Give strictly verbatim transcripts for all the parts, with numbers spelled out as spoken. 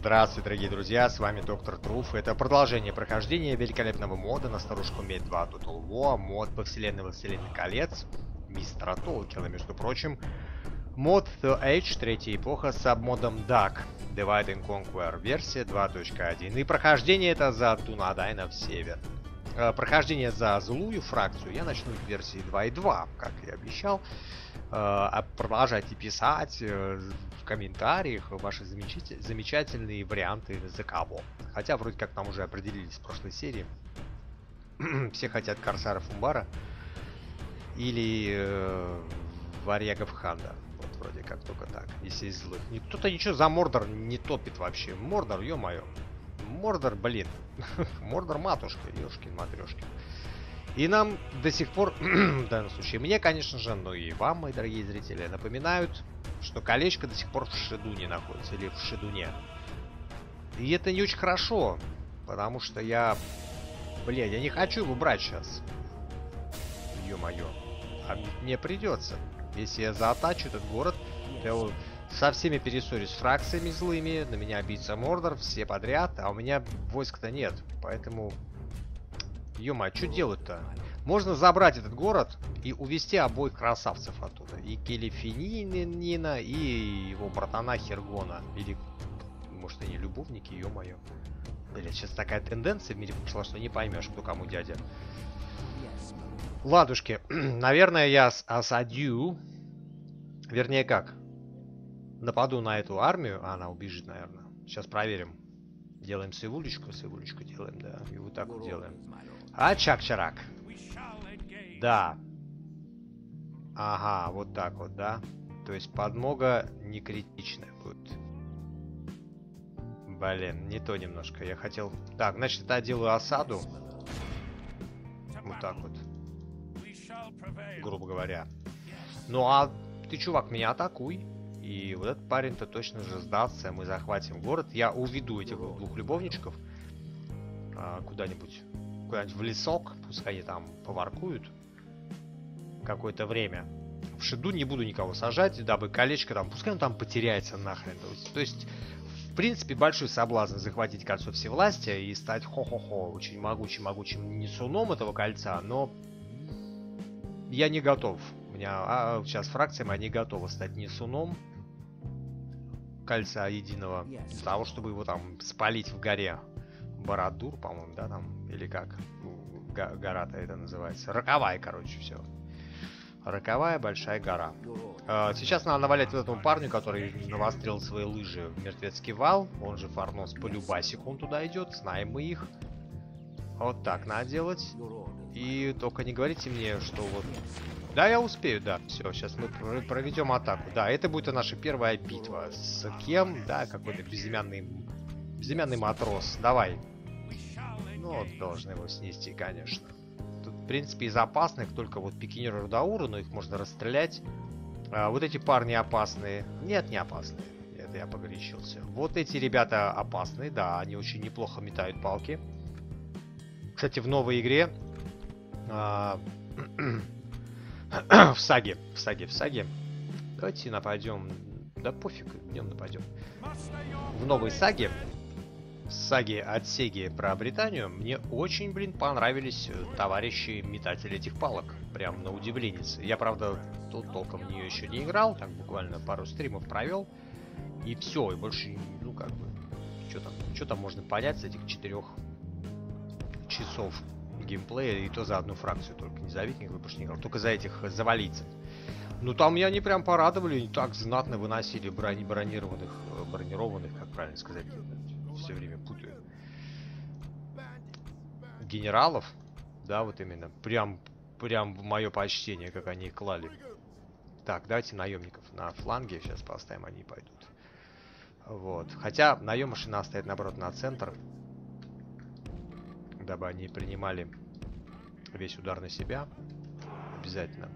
Здравствуйте, дорогие друзья, с вами Доктор Труф. Это продолжение прохождения великолепного мода на старушку Медь два Total War, мод по вселенной Властелин колец мистера Толкина, между прочим. Мод The Age, третья эпоха, с сабмодом Dark, Divide and Conquer, версия два точка один. И прохождение это за Дунадайна в север. Э, прохождение за злую фракцию я начну в версии два и два, как и обещал. Э, продолжайте писать э, в комментариях ваши замечатель... замечательные варианты за кого. Хотя вроде как нам уже определились в прошлой серии. Все хотят Корсара Фумбара или э, Варягов Ханда. Вот вроде как только так, если из злых. Кто-то ничего за Мордор не топит вообще. Мордор, ё-моё. Мордор, блин. Мордор матушка, ёшкин-матрёшкин. И нам до сих пор, в данном случае, мне, конечно же, ну и вам, мои дорогие зрители, напоминают, что колечко до сих пор в Шедуне находится, или в Шедуне. И это не очень хорошо, потому что я, блядь, я не хочу его брать сейчас. Ё-моё. А мне придется. Если я заатачу этот город, то я со всеми перессорюсь с фракциями злыми, на меня бьется Мордор, все подряд, а у меня войск-то нет, поэтому... Ё-моё, что делать-то? Можно забрать этот город и увезти обоих красавцев оттуда. И Келефинина, и его братана Хергона. Или, может, они любовники, ё-моё. Блин, сейчас такая тенденция в мире пошла, что не поймешь, кто кому дядя. Ладушки, наверное, я осадю. Вернее, как? Нападу на эту армию. А, она убежит, наверное. Сейчас проверим. Делаем сывулечку, сывулечку делаем, да. И вот так вот делаем. А, чак-чарак. Да. Ага, вот так вот, да. То есть подмога не критичная будет. Блин, не то немножко. Я хотел... Так, значит, я делаю осаду. Вот так вот. Грубо говоря. Ну а ты, чувак, меня атакуй. И вот этот парень-то точно же сдастся. Мы захватим город. Я уведу этих двух любовничков а, куда-нибудь. Куда-нибудь в лесок. Пускай они там поваркуют какое-то время. В Шеду не буду никого сажать, дабы колечко там... Пускай он там потеряется нахрен. То есть, то есть в принципе, большой соблазн захватить кольцо всевластия и стать хо-хо-хо очень могучим-могучим несуном этого кольца, но я не готов. У меня а, сейчас фракция моя не готова стать несуном кольца единого для того, чтобы его там спалить в горе Барадур, по-моему, да, там, или как гора-то это называется. Роковая, короче, все. Роковая большая гора. Сейчас надо навалять вот этому парню, который навострил свои лыжи в мертвецкий вал. Он же Фарнос по любасику, он туда идет. Знаем мы их. Вот так надо делать. И только не говорите мне, что вот... Да, я успею, да. Все, сейчас мы проведем атаку. Да, это будет наша первая битва. С кем? Да, какой-то безымянный... Безымянный матрос. Давай. Ну, вот, должны его снести, конечно. Тут, в принципе, из опасных только вот пикинеры Рудаура, но их можно расстрелять. А, вот эти парни опасные. Нет, не опасные. Это я погорячился. Вот эти ребята опасные, да, они очень неплохо метают палки. Кстати, в новой игре... А... в саге, в саге, в саге. Давайте нападем. Да пофиг, днем нападем. В новой саге, в саге от Сеги про Британию, мне очень, блин, понравились товарищи метатели этих палок. Прям на удивление. Я, правда, тут толком в нее еще не играл, так буквально пару стримов провел. И все, и больше, ну как бы, что там, что там можно понять с этих четырех часов геймплея, и то за одну фракцию только, не за викингов больше не играл, только за этих завалийцев. Ну там меня они прям порадовали, не так знатно выносили брони бронированных, бронированных, как правильно сказать, все время путаю. Генералов, да, вот именно, прям, прям в мое почтение, как они их клали. Так, давайте наемников на фланге сейчас поставим, они пойдут. Вот, хотя наемыши надо стоять наоборот на центр, дабы они принимали весь удар на себя. Обязательно.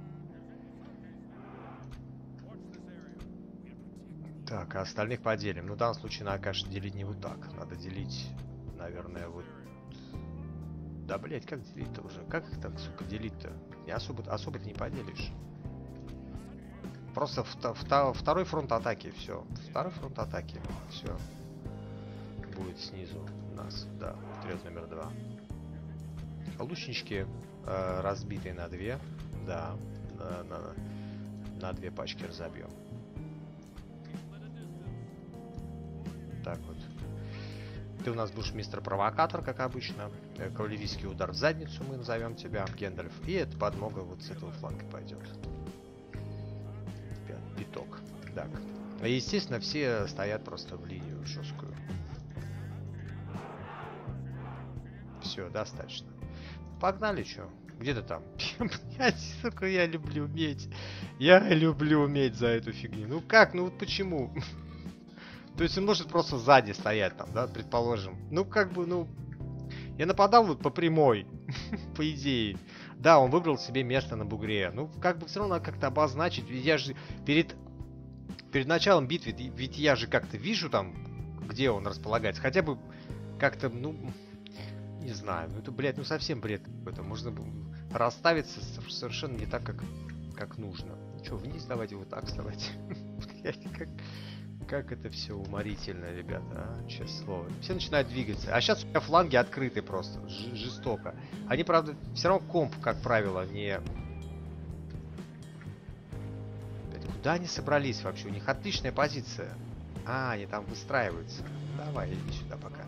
Так, а остальных поделим. Ну, в данном случае надо, конечно, делить не вот так. Надо делить, наверное, вот... Да, блять, как делить-то уже? Как их так, сука, делить-то? Не особо, особо не поделишь. Просто вто, вто, второй фронт атаки, все. Второй фронт атаки, все. будет снизу у нас, да, вперед номер два. Лучнички э, разбитые на две, да, на, на, на две пачки разобьем. Так вот. Ты у нас будешь мистер Провокатор, как обычно. Кавалерийский удар в задницу мы назовем тебя, Гендальф. И эта подмога вот с этого фланга пойдет. Пяток. Так. И, естественно, все стоят просто в линию жесткую. Все, достаточно. Погнали, что? Где ты там? Блять, сука, я люблю уметь. Я люблю уметь за эту фигню. Ну как? Ну вот почему? То есть он может просто сзади стоять там, да, предположим. Ну, как бы, ну... Я нападал вот по прямой, по идее. Да, он выбрал себе место на бугре. Ну, как бы все равно надо как-то обозначить. Ведь я же перед... Перед началом битвы, ведь я же как-то вижу там, где он располагается. Хотя бы как-то, ну... Не знаю, ну это, блядь, ну совсем бред какой-то. Можно расставиться совершенно не так, как, как нужно. Ну что, вниз давайте вот так вставать. Как... Как это все уморительно, ребята, а? Честное слово. Все начинают двигаться. А сейчас у меня фланги открыты просто. Ж жестоко. Они, правда, все равно комп, как правило, не... Куда они собрались вообще? У них отличная позиция. А, они там выстраиваются. Давай, иди сюда пока.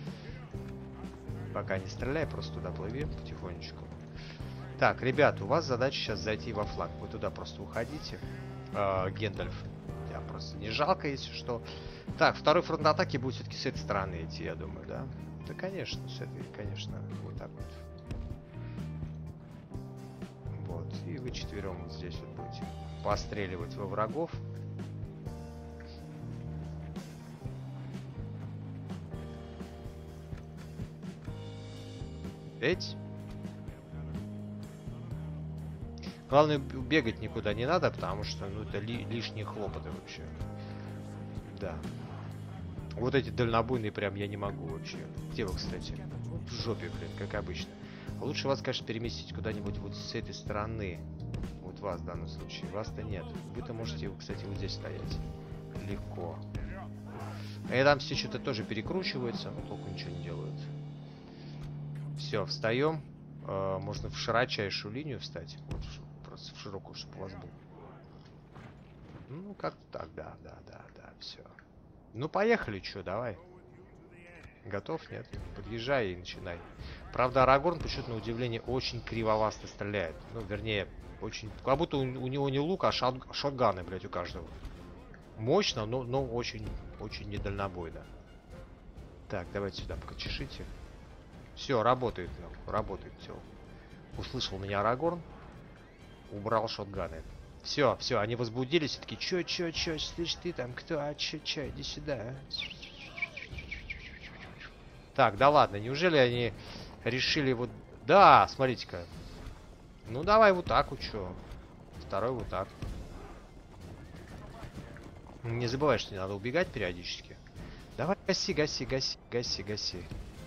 Пока не стреляй, просто туда плыви потихонечку. Так, ребята, у вас задача сейчас зайти во фланг. Вы туда просто уходите. Э, Гендальф. Просто не жалко, если что. Так, второй фронт атаки будет все-таки с этой стороны идти, я думаю, да? Да, конечно, с этой, конечно, вот так вот. Вот, и вы четвером вот здесь вот будете постреливать во врагов. Эть. Главное, бегать никуда не надо, потому что, ну, это ли, лишние хлопоты вообще. Да. Вот эти дальнобойные прям я не могу вообще. Где вы, кстати? В жопе, блин, как обычно. Лучше вас, конечно, переместить куда-нибудь вот с этой стороны. Вот вас в данном случае. Вас-то нет. Вы-то можете, кстати, вот здесь стоять. Легко. А там все что-то тоже перекручивается, но толку ничего не делают. Все, встаем. Э, можно в широчайшую линию встать. Вот, в широкую, чтобы у вас был. Ну, как так, да, да, да, да, все. Ну, поехали, что, давай. Готов, нет? Подъезжай и начинай. Правда, Арагорн, почему-то, на удивление, очень кривовасто стреляет. Ну, вернее, очень... Как будто у, у него не лук, а шот... шотганы, блядь, у каждого. Мощно, но, но очень, очень недальнобойно. Так, давайте сюда пока чешите. Все, работает, работает, все. Услышал меня Арагорн. Убрал шотганы. Все, все, они возбудились и такие, чё, чё, чё, слышь, ты там кто, а чё, чё, иди сюда. Так, да ладно, неужели они решили вот... Да, смотрите-ка. Ну давай вот так вот, чё. Второй вот так. Не забывай, что не надо убегать периодически. Давай, гаси, гаси, гаси, гаси, гаси.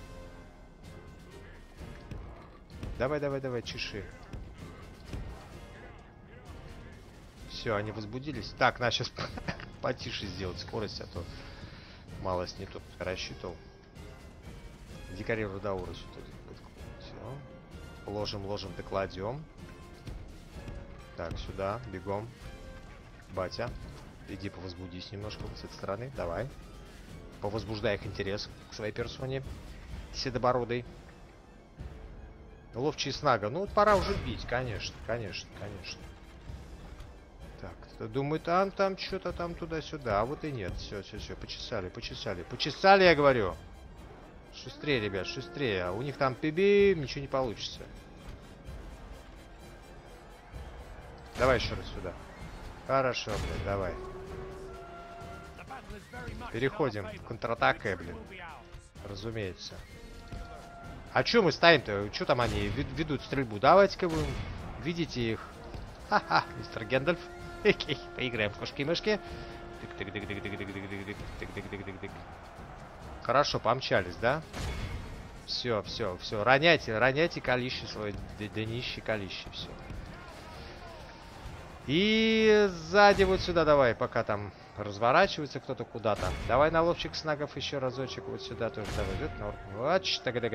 Давай, давай, давай, чеши. Все, они возбудились. Так, надо сейчас потише сделать скорость, а то малость не то рассчитывал. Дикари Рудаура сюда. Все. Ложим, ложим, докладем. Так, сюда, бегом. Батя, иди повозбудись немножко с этой стороны. Давай. Повозбуждай их интерес к своей персоне. Седобородый. Ловчий снага. Ну вот пора уже бить, конечно, конечно, конечно. Так, думаю, там, там, что-то там туда-сюда. А вот и нет. Все, все, все, почесали, почесали. Почесали, я говорю. Шустрее, ребят, шустрее. А у них там пиби, ничего не получится. Давай еще раз сюда. Хорошо, блядь, давай. Переходим в контратаку, блин. Разумеется. А чё мы стоим-то? Чё там они ведут стрельбу? Давайте-ка вы видите их. Ха-ха, мистер Гэндальф. Поиграем в кошки-мышки. Хорошо, помчались, да? Все, все, все. Роняйте, роняйте колище свое, днище колище, все. И сзади вот сюда давай, пока там Разворачивается кто-то куда-то. Давай на ловчик снагов еще разочек. Вот сюда тоже давай. Идет. Вот.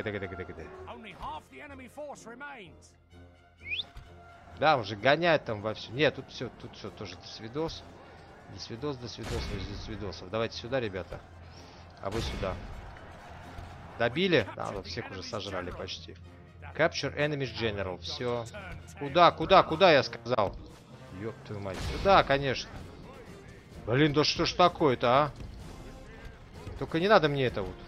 Да, он же гоняет там вовсю. Нет, тут все, тут все тоже до свидос. До свидос, до свидос, до свидосов. Давайте сюда, ребята. А вы сюда. Добили? Да, вот всех уже сожрали почти. Capture Enemies General. Все. Куда, куда, куда я сказал? Ёб твою мать. Да, конечно. Блин, да что ж такое-то, а? Только не надо мне это вот.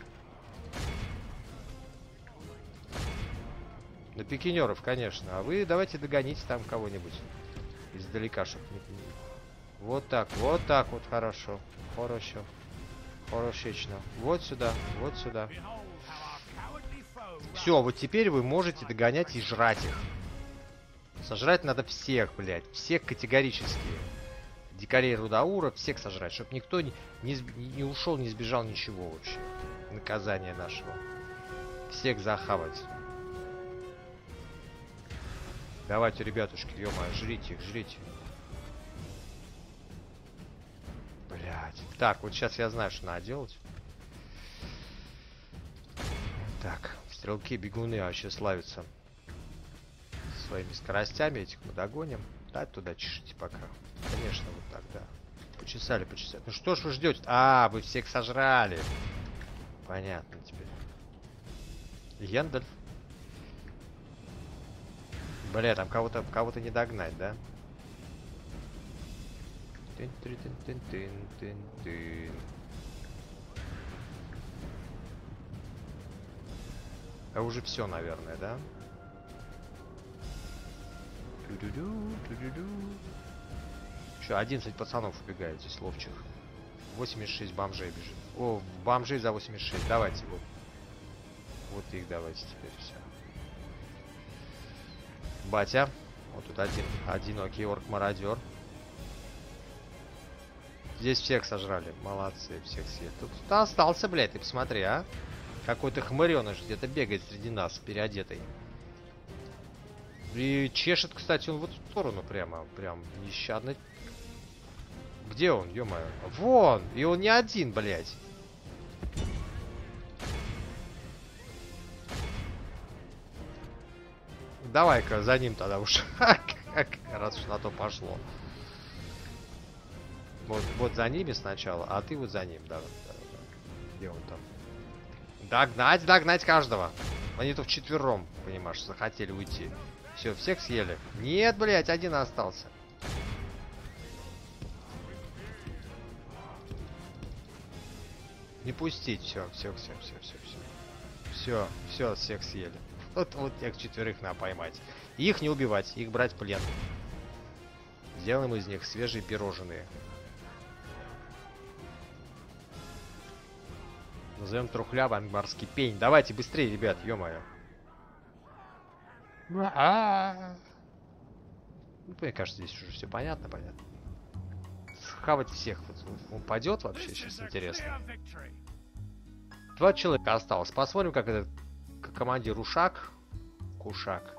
На пикинеров, конечно. А вы давайте догоните там кого-нибудь. Издалека, чтоб не... Вот так, вот так вот, хорошо. Хорошо. Хорошечно. Вот сюда, вот сюда. Все, вот теперь вы можете догонять и жрать их. Сожрать надо всех, блядь. Всех категорически. Дикарей Рудаура, всех сожрать. Чтоб никто не, не, не ушел, не сбежал, ничего вообще. Наказание нашего. Всех захавать. Давайте, ребятушки, ё-моё, жрите их, жрите. Блядь. Так, вот сейчас я знаю, что надо делать. Так, стрелки, бегуны вообще славятся своими скоростями. Этих мы догоним. Дать туда чешите пока. Конечно, вот так, да. Почесали, почесали. Ну что ж вы ждете? А, вы всех сожрали. Понятно теперь. Гендальф. Бля, там кого-то кого-то не догнать, да? Тын-тын-тын-тын-тын-тын. А уже все, наверное, да? Еще одиннадцать пацанов убегает здесь, ловчих. восемьдесят шесть бомжей бежит. О, бомжей за восемьдесят шесть. Давайте вот. Вот их давайте теперь все. Батя. Вот тут один одинокий орк-мародер. Здесь всех сожрали. Молодцы, всех съели. Тут кто остался, блядь, ты посмотри, а? Какой-то хмыреныш где-то бегает среди нас, переодетый. И чешет, кстати, он в эту сторону прямо, прям нещадно. Где он, ё-моё? Вон! И он не один, блядь. Давай-ка за ним тогда уж. Раз уж на то пошло. Вот, вот за ними сначала, а ты вот за ним, да, да, да. Где он там? Догнать, догнать каждого. Они-то вчетвером, понимаешь, захотели уйти. Все, всех съели. Нет, блядь, один остался. Не пустить, все, все, все, все, все, все. Все, все, всех съели. Вот, вот тех четверых надо поймать. И их не убивать, их брать в плен. Сделаем из них свежие пирожные. Назовем трухлявый ангмарский пень. Давайте быстрее, ребят, ё-моё. Ну, мне кажется, здесь уже все понятно, понятно. Схавать всех. Вот он упадет вообще, сейчас интересно. Два человека осталось. Посмотрим, как этот командир Ушак. Кушак.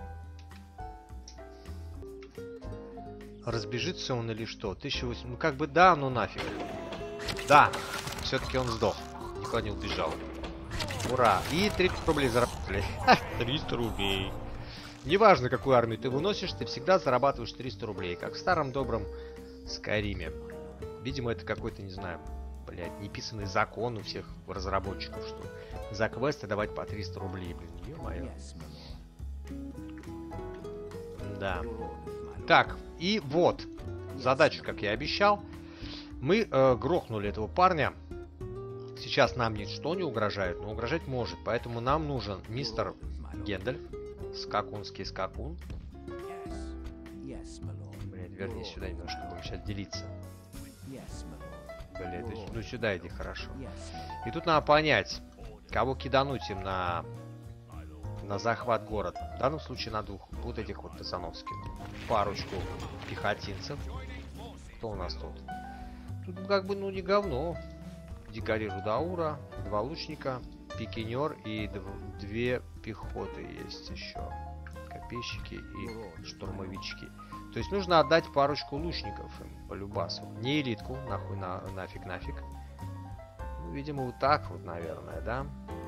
Разбежится он или что? тысяча восемьсот. Ну как бы да, ну нафиг. Да, все-таки он сдох. Никуда не убежал. Ура! И тридцать рублей заработали. триста рублей. Неважно, какую армию ты выносишь, ты всегда зарабатываешь триста рублей. Как в старом добром Скайриме. Видимо, это какой-то, не знаю, блядь, неписанный закон у всех разработчиков, что за квесты давать по триста рублей, блин. Ё-моё. Да. Так, и вот. Задачу, как я обещал. Мы э, грохнули этого парня. Сейчас нам ничто не угрожает, но угрожать может. Поэтому нам нужен мистер Гендальф. Скакунский скакун. Блядь, верни сюда немножко, будем сейчас делиться. Блядь, ну сюда иди, хорошо. И тут надо понять, кого кидануть им на, на захват города. В данном случае на двух вот этих вот пацановских. Парочку пехотинцев. Кто у нас тут? Тут как бы, ну, не говно. Дикари Рудаура, два лучника, пикинер и дв две пехоты есть еще. копейщики и штурмовички. То есть нужно отдать парочку лучников им по любасу. Не элитку, нахуй, на, нафиг, нафиг. Ну, видимо, вот так вот, наверное, да?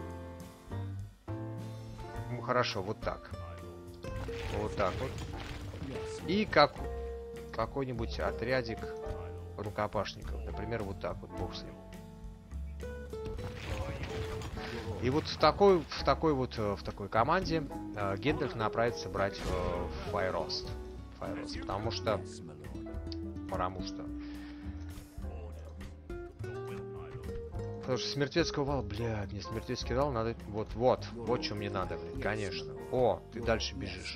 Ну, хорошо, вот так. Вот так вот. И как какой-нибудь отрядик рукопашников. Например, вот так вот, бог с ним. И вот в такой, в такой вот, в такой команде э, Гендальф направится брать э, Файрост. Файрост. Потому что... Потому что... Потому что с мертвецкого вала, блядь, мне с мертвецкий вал надо... Вот, вот, вот что мне надо, блядь, конечно. О, ты дальше бежишь.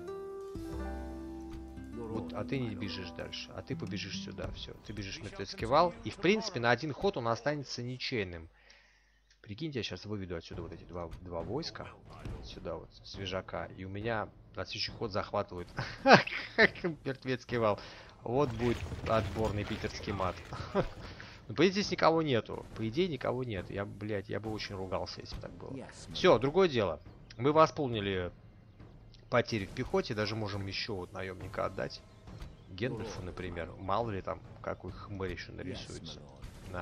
Вот, а ты не бежишь дальше, а ты побежишь сюда, все. Ты бежишь в мертвецкий вал, и в принципе на один ход он останется ничейным. Прикиньте, я сейчас выведу отсюда вот эти два, два войска. Сюда вот, свежака. И у меня на следующий ход захватывают мертвецкий вал. Вот будет отборный питерский мат. Ну, по идее, здесь никого нету. По идее, никого нет. Я, блядь, я бы очень ругался, если так было. Все, другое дело. Мы восполнили потери в пехоте. Даже можем еще вот наемника отдать. Гендальфу, например. Мало ли там, какой хмырь еще нарисуется. На.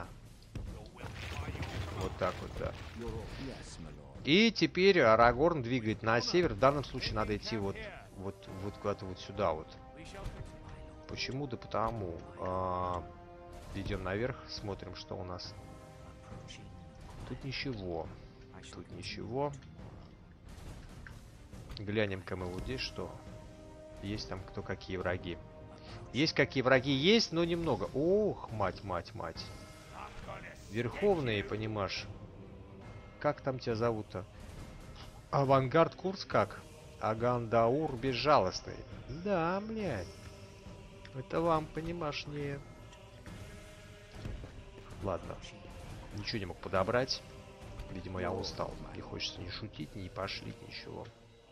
Вот так вот, да. И теперь Арагорн двигает на север. В данном случае надо идти вот, вот, вот куда-то вот сюда вот. Почему? Да потому. А, идем наверх, смотрим, что у нас. Тут ничего. Тут ничего. Глянем-ка мы вот здесь, что. Есть там кто какие враги. Есть какие враги, есть, но немного. Ох, мать, мать, мать. Верховные, понимаешь. Как там тебя зовут-то? Авангард курс как? Агандаур безжалостный. Да, блядь. Это вам, понимаешь, не... Ладно. Ничего не мог подобрать. Видимо, я устал. Не хочется ни шутить, ни пошлить, ничего.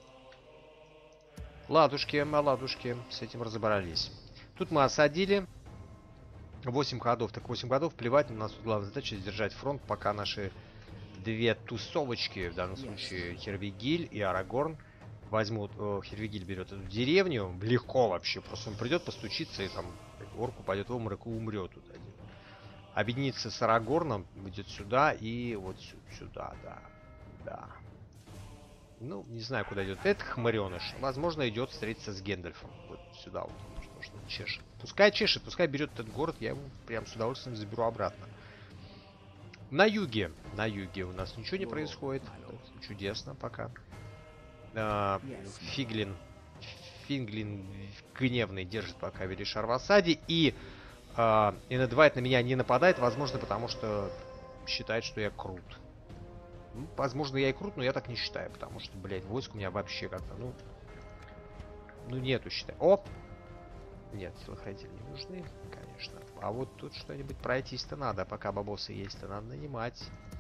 Ладушки, ладушки. С этим разобрались. Тут мы осадили. восемь ходов. Так восемь ходов, плевать. У нас тут главная задача сдержать фронт, пока наши две тусовочки, в данном случае Хервигиль и Арагорн, возьмут. О, Хервигиль берет эту деревню. Легко вообще. Просто он придет, постучится и там орку пойдет в обморок и умрет тут один. Объединится с Арагорном, будет сюда и вот сюда, да. Да. Ну, не знаю, куда идет этот хмыреныш. Возможно, идет встретиться с Гендальфом. Вот сюда вот. Что чешет. Пускай чешет, пускай берет этот город, я его прям с удовольствием заберу обратно. На юге. На юге у нас ничего не происходит. Чудесно пока. А, Фиглин. Финглин гневный держит пока Велишар в осаде. И а, Энедвайт на меня не нападает, возможно, потому что считает, что я крут. Ну, возможно, я и крут, но я так не считаю, потому что, блядь, войск у меня вообще как-то, ну... Ну, нету, считай. Оп! Нет, телохранители не нужны, конечно. А вот тут что-нибудь пройтись-то надо. Пока бабосы есть-то надо нанимать.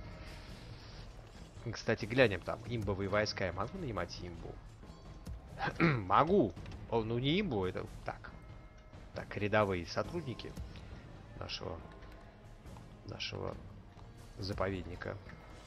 Кстати, глянем там. Имбовые войска. Я могу нанимать имбу? Могу. О, ну не имбу, это так. Так, рядовые сотрудники нашего, нашего заповедника.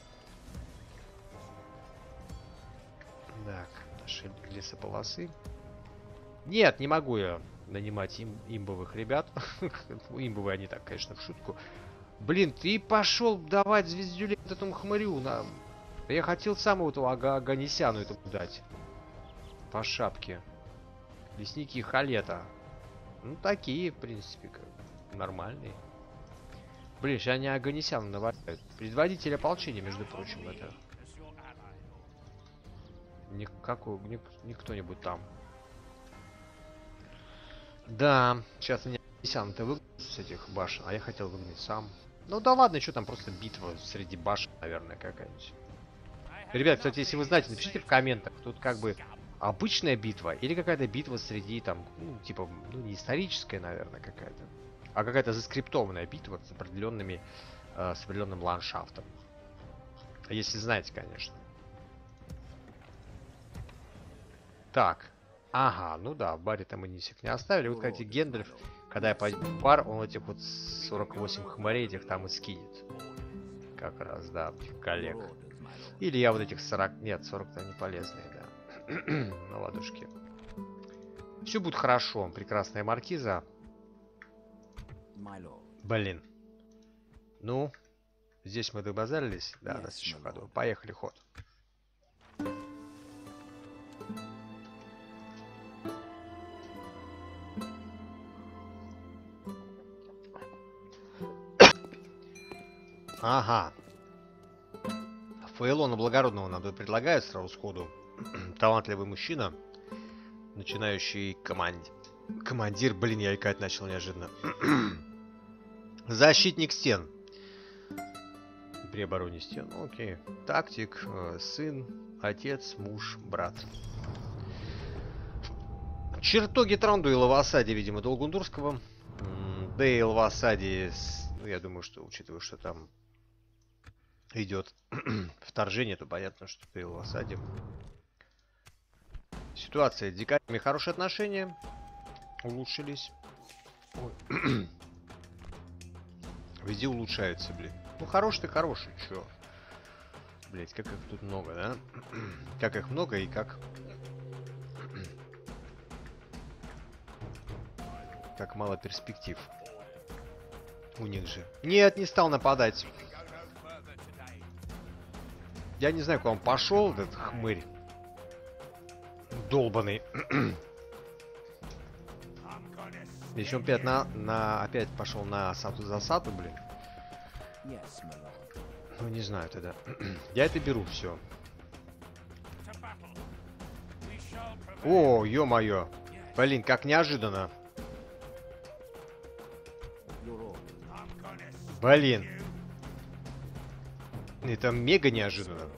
Так, наши лесополосы. Нет, не могу я нанимать им, имбовых ребят. Имбовые они так, конечно, в шутку. Блин, ты пошел давать звездюлет этому хмырю. На... Я хотел самого этого Ага Аганесяну этому дать. По шапке. Лесники Халета. Ну, такие, в принципе, как нормальные. Блин, сейчас они Аганесяну наваляют. Предводитель ополчения, между прочим, это. Никакой, ник, никто-нибудь там. Да, сейчас меня Аганесян-то выгнал с этих башен, а я хотел выгнать сам. Ну да ладно, что там, просто битва среди башен, наверное, какая-нибудь. Ребят, кстати, если вы знаете, напишите в комментах, тут как бы обычная битва или какая-то битва среди там, ну, типа, ну, не историческая, наверное, какая-то, а какая-то заскриптованная битва с определенными, э, с определенным ландшафтом. Если знаете, конечно. Так. Ага, ну да, в баре-то мы ни всех не оставили. Вот, кстати, Гендальф, когда я пойду в бар, он этих вот сорок восемь хмарей этих там и скинет. Как раз, да, коллег. Или я вот этих сорок... Нет, сорок-то они полезные, да. Ну ладно. рядышки. Все будет хорошо, прекрасная маркиза. Блин. Ну, здесь мы добазарились. Да, yes, на следующем ходу. Поехали, ход. Ага. Фейлона Благородного нам тут предлагают сразу сходу. Талантливый мужчина. Начинающий команд... командир. Блин, я икать начал неожиданно. Защитник стен. При обороне стен. Окей. Тактик. Э, сын. Отец. Муж. Брат. Чертоги Трандуила в осаде, видимо, Долгундурского. Дейл в осаде. С... Я думаю, что, учитывая, что там идет вторжение, то понятно, что Дейл в осаде. Ситуация с дикарями. Хорошие отношения. Улучшились. Ой. Везде улучшаются, блин. Ну, хороший ты хороший, чё? Блять, как их тут много, да? Как их много и как... Как мало перспектив. У них же. Нет, не стал нападать. Я не знаю, куда он пошел, этот хмырь. Долбаный. Еще он опять на, на опять пошел на сату засаду, блин. Ну не знаю тогда. Я это беру, все. О, ё-моё. Блин, как неожиданно. Блин. Это мега неожиданно.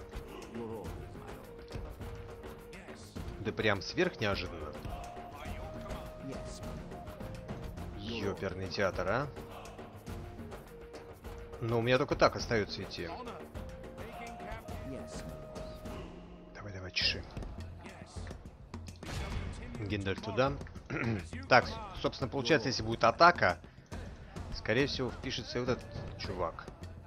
Да прям сверх неожиданно. Ёперный театр, а? Но у меня только так остается идти. Давай, давай, чеши. Гендаль туда. Так, собственно, получается, если будет атака, скорее всего, впишется и вот этот чувак.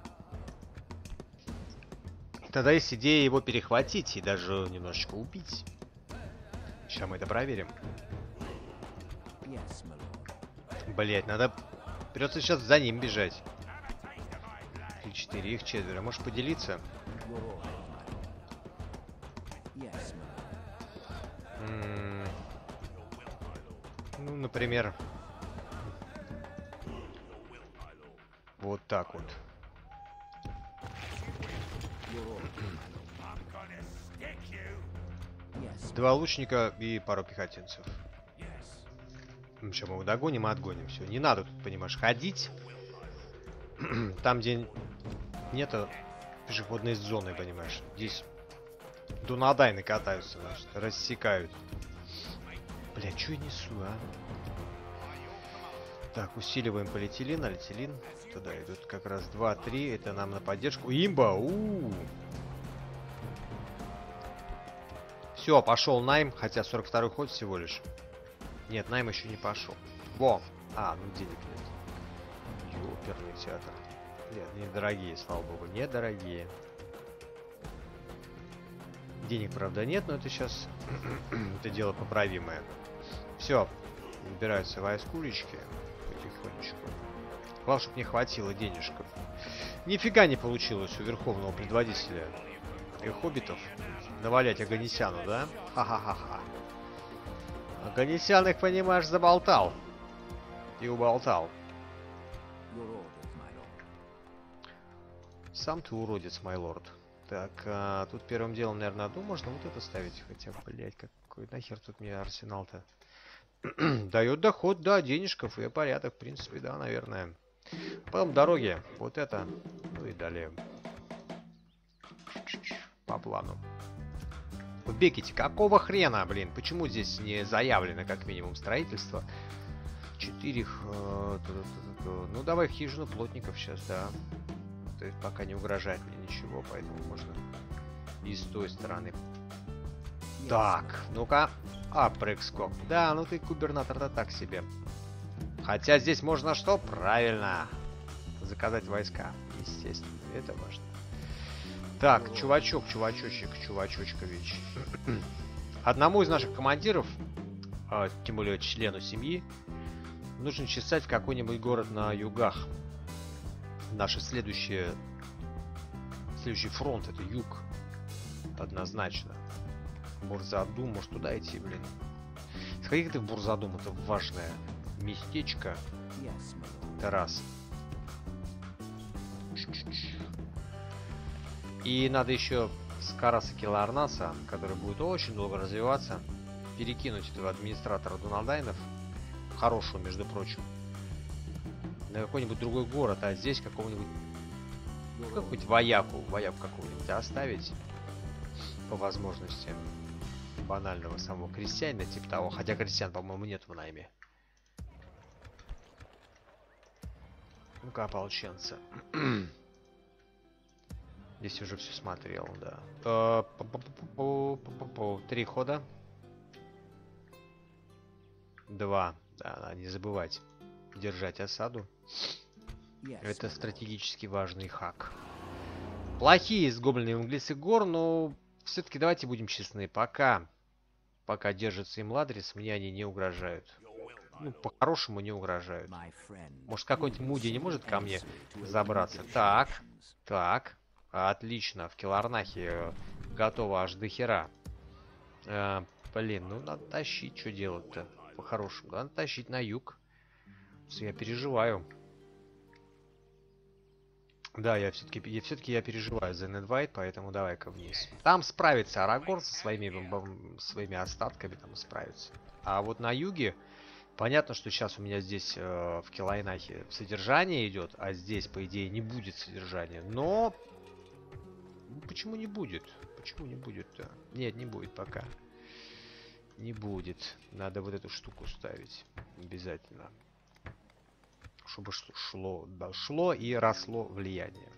Тогда есть идея его перехватить и даже немножечко убить. Сейчас мы это проверим. Блять, надо... Придется сейчас за ним бежать. Три, четыре, их четверо. Можешь поделиться? М-м- ну, например... Вот так вот. Два лучника и пару пехотинцев. Сейчас мы его догоним и отгоним. Все, не надо тут, понимаешь, ходить. Там, где нету пешеходной зоны, понимаешь. Здесь дунадайны катаются, значит, рассекают. Бля, что я несу, а? Так, усиливаем полиэтилен, альтилин. Туда идут как раз два-три. Это нам на поддержку. Имба! У-у-у. Все, пошел найм, хотя сорок второй ход всего лишь. Нет, найм еще не пошел. Во! А, ну денег нет. Ёперный театр. Нет, недорогие, слава богу, недорогие. Денег, правда, нет, но это сейчас это дело поправимое. Все, выбираются войскулечки потихонечку. Главное, чтобы не хватило денежков. Нифига не получилось у верховного предводителя и хоббитов навалять Оганесяну, да? Ха-ха-ха-ха. Оганесян их, понимаешь, заболтал. И уболтал. Сам ты уродец, майлорд. Так, а, тут первым делом, наверное, одну можно вот это ставить. Хотя, блять, какой нахер тут мне арсенал-то? Дает доход, да, денежков и порядок, в принципе, да, наверное. Потом дороги, вот это, ну и далее. По плану. В Бекете, какого хрена, блин? Почему здесь не заявлено, как минимум, строительство? Четыре... Э, ну, давай хижину плотников сейчас, да. То есть пока не угрожает мне ничего, поэтому можно и с той стороны. Yes. Так, ну-ка. А, прыг-скок. Да, ну ты губернатор-то так себе. Хотя здесь можно что? Правильно. Заказать войска. Естественно, это важно. Так, чувачок, чувачочек, чувачочкович. Одному из наших командиров, а, тем более члену семьи, нужно чесать в какой-нибудь город на югах. Наше следующее, следующий фронт — это юг. Однозначно. Бурзадум, может туда идти, блин. Сходи ты в Бурзадум, это важное местечко. Это раз. И надо еще с Караса Келарнаса, который будет очень долго развиваться, перекинуть этого администратора Дуналдайнов, хорошего, между прочим, на какой-нибудь другой город, а здесь какого-нибудь, ну, какую-нибудь вояку, вояку какого-нибудь оставить по возможности, банального самого крестьянина, типа того, хотя крестьян, по-моему, нет в найме. Ну-ка, ополченцы. Здесь уже все смотрел, да. Три хода. Два. Да, надо не забывать держать осаду. Это стратегически важный хак. Плохие с гоблины английцы гор, но все-таки давайте будем честны. Пока, пока держится им Ладрис, мне они не угрожают. Ну, по-хорошему не угрожают. Может, какой-нибудь Муди не может ко мне забраться? Так, так. Отлично, в Келарнахе готово аж до хера. Э, блин, ну надо тащить, что делать-то? По-хорошему, надо тащить на юг. Я переживаю. Да, я все-таки я, все-таки я переживаю за Недвайт, поэтому давай-ка вниз. Там справится Арагорн со своими, своими остатками, там справится. А вот на юге, понятно, что сейчас у меня здесь э, в Келайнахе содержание идет, а здесь, по идее, не будет содержания. Но почему не будет? Почему не будет-то? Нет, не будет пока. Не будет. Надо вот эту штуку ставить. Обязательно. Чтобы шло, да, шло и росло влияние.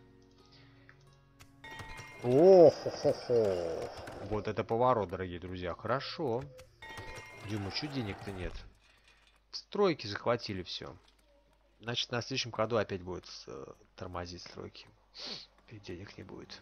О-хо-хо-хо. Вот это поворот, дорогие друзья. Хорошо. Дюма, чуть денег-то нет. Стройки захватили все. Значит, на следующем году опять будет э, тормозить стройки. И денег не будет.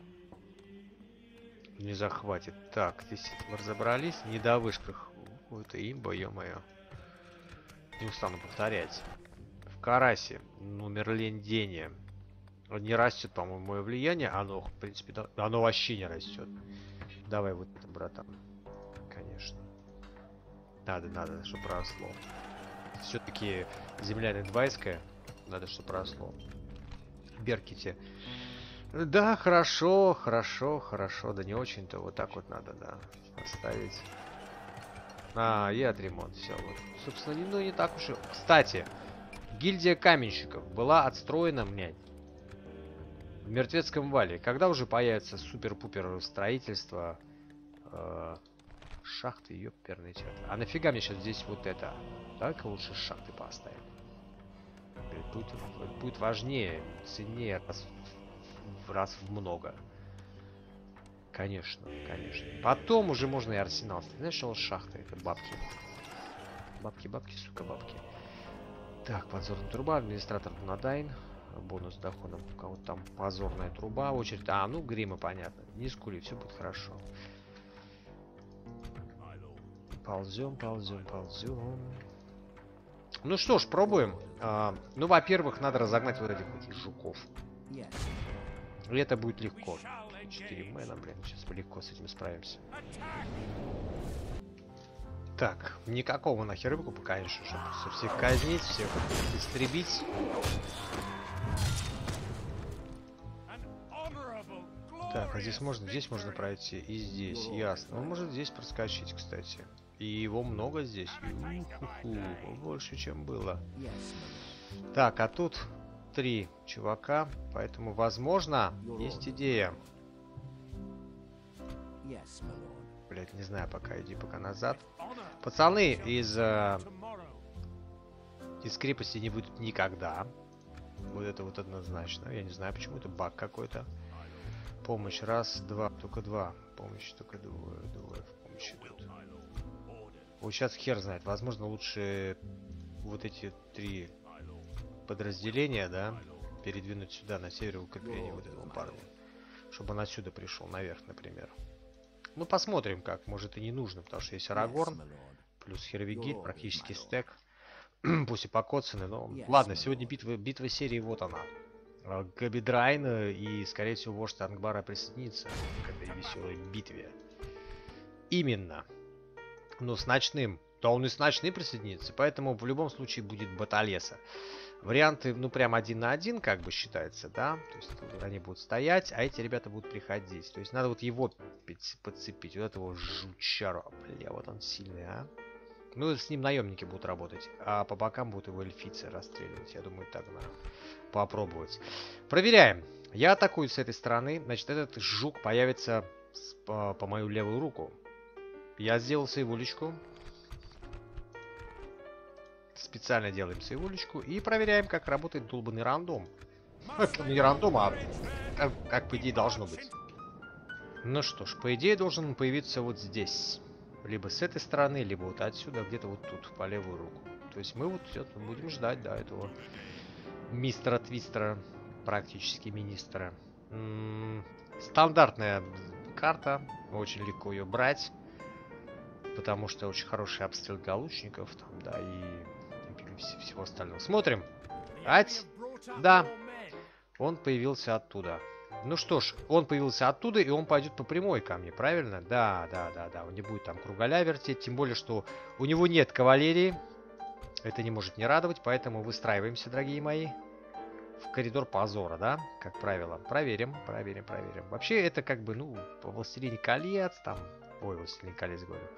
Не захватит. Так, здесь мы разобрались. Не до вышках. Это имба, ё-моё. Не устану повторять. В Карасе. Ну, Мерлендение. Не растет, по-моему, мое влияние. Оно, в принципе, да, оно вообще не растет. Давай вот это, братан. Конечно. Надо, надо, чтобы росло. Все-таки земля недвайская. Надо, чтобы росло. Берките. Да, хорошо, хорошо, хорошо. Да не очень-то. Вот так вот надо, да. Оставить. А, и отремонт. Все, вот. Собственно, не, ну не так уж и... Кстати, гильдия каменщиков была отстроена, блядь, в Мертвецком вале. Когда уже появится супер-пупер строительство... Э шахты, ёперный театр. А нафига мне сейчас здесь вот это? Давай-ка лучше шахты поставим. Будет, будет важнее, ценнее раз в, раз в много. Конечно, конечно. Потом уже можно и арсенал. Знаешь, что шахты? Это бабки. Бабки, бабки, сука, бабки. Так, подзорная труба, администратор Дунадайн. Бонус с доходом. У кого-то там позорная труба. Очередь. А, ну, грима, понятно. Не скули, все будет хорошо. Ползем, ползем, ползем. Ну что ж, пробуем. А, ну, во-первых, надо разогнать вот этих вот жуков. И это будет легко. четыре мэна, блин, сейчас мы легко с этим справимся. Так, никакого нахер выкупа, конечно же. Просто всех казнить, всех истребить. Так, а здесь можно, здесь можно пройти, и здесь, ясно. Он может здесь проскочить, кстати. И его много здесь. У-ху-ху, больше, чем было. Так, а тут три чувака, поэтому, возможно, есть идея. Блять, не знаю, пока иди пока назад. Пацаны из э, из крепости не будут никогда. Вот это вот однозначно. Я не знаю, почему это баг какой-то. Помощь раз, два, только два. Помощь только двое, двое в помощь идут. Вот сейчас хер знает. Возможно, лучше вот эти три подразделения, да, передвинуть сюда, на север, укрепление вот этого парня. Чтобы он отсюда пришел, наверх, например. Ну, посмотрим как. Может и не нужно, потому что есть Арагорн. Плюс Хервигид, практически стек. Пусть и покоцаны, но... Ладно, сегодня битва, битва серии, вот она. Габидрайн и, скорее всего, вождь Ангбара присоединится к этой веселой битве. Именно. Но с ночным. То он и с ночным присоединится, поэтому в любом случае будет Баталеса. Варианты, ну, прям один на один, как бы считается, да? То есть они будут стоять, а эти ребята будут приходить. То есть надо вот его подцепить, вот этого жучару. Бля, вот он сильный, а? Ну, с ним наемники будут работать, а по бокам будут его эльфийцы расстреливать. Я думаю, так надо попробовать. Проверяем. Я атакую с этой стороны. Значит, этот жук появится с, по, по мою левую руку. Я сделал сейвулечку. Специально делаем сейвулечку. И проверяем, как работает долбанный рандом. Ну, не рандом, а как, как, по идее, должно быть. Ну что ж, по идее, должен появиться вот здесь. Либо с этой стороны, либо вот отсюда, где-то вот тут, по левую руку. То есть мы вот все будем ждать, да, этого мистера Твистера, практически министра. М-м, стандартная карта, очень легко ее брать, потому что очень хороший обстрел для лучников, там, да, и всего остального. Смотрим. Ать, да, он появился оттуда. Ну что ж, он появился оттуда, и он пойдет по прямой ко мне, правильно? Да, да, да, да. Он не будет там кругаля вертеть, тем более, что у него нет кавалерии. Это не может не радовать, поэтому выстраиваемся, дорогие мои, в коридор позора, да, как правило. Проверим, проверим, проверим. Вообще, это как бы, ну, по Властелине колец, там... Ой, Властелин колец, говорю.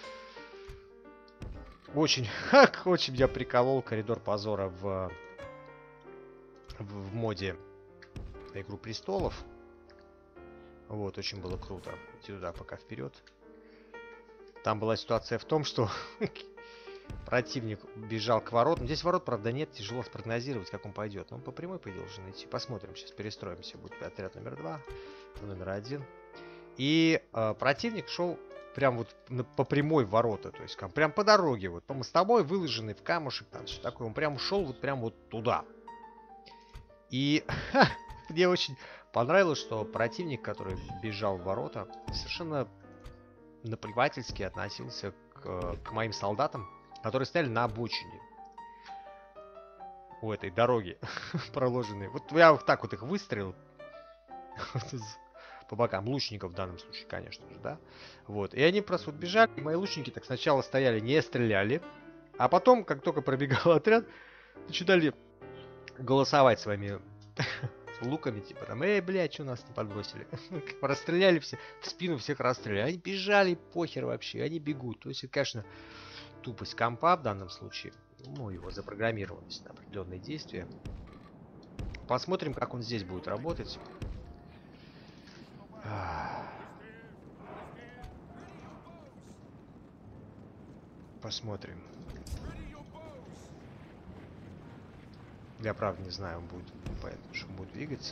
Очень, как очень меня приколол коридор позора в, в, в моде Игру престолов. Вот, очень было круто. Иди туда пока вперед. Там была ситуация в том, что противник бежал к воротам. Здесь ворот, правда, нет. Тяжело спрогнозировать, как он пойдет. Но он по прямой, по идее, должен идти. Посмотрим. Сейчас перестроимся. Будет отряд номер два, номер один. И э, противник шел прям вот на, по прямой в ворота. То есть прям по дороге. Вот по мостовой, выложенный в камушек. Там что такое. Он прям шел вот прям вот туда. И... Мне очень понравилось, что противник, который бежал в ворота, совершенно наплевательски относился к, к моим солдатам, которые стояли на обочине у этой дороги проложенной. Вот я вот так вот их выстрелил по бокам, лучников в данном случае, конечно же, да. Вот. И они просто вот бежали, и мои лучники так сначала стояли, не стреляли, а потом, как только пробегал отряд, начинали голосовать своими... луками, типа, там, эй, блядь, что нас не подбросили? Расстреляли все, в спину всех расстреляли. Они бежали, похер вообще, они бегут. То есть, это, конечно, тупость компа в данном случае. Ну, его запрограммированность на определенные действия. Посмотрим, как он здесь будет работать. Посмотрим. Я, правда, не знаю, он будет, поэтому что он будет двигаться.